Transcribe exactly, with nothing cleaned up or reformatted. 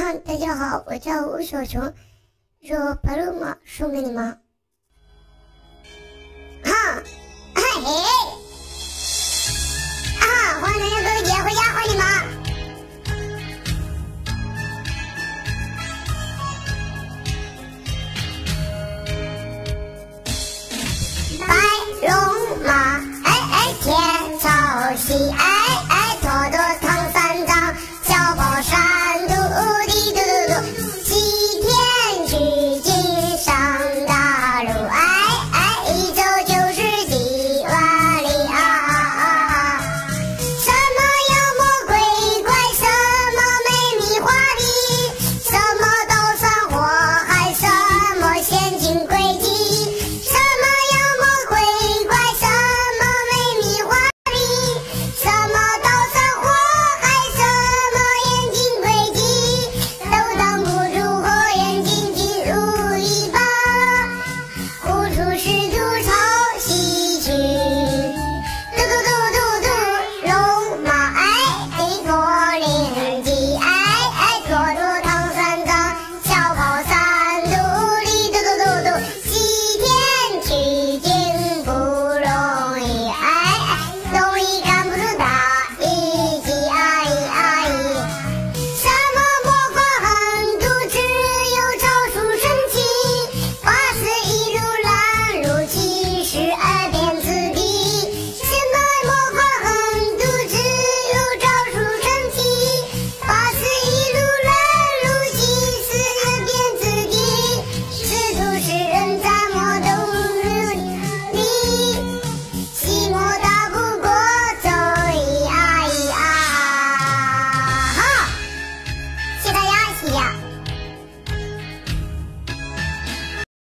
啊，大家好，我叫吴小琼，说白龙马送给你们。啊，嘿嘿，啊，欢迎大家哥哥姐回家，欢迎你们。白龙马，哎哎，天朝西，哎。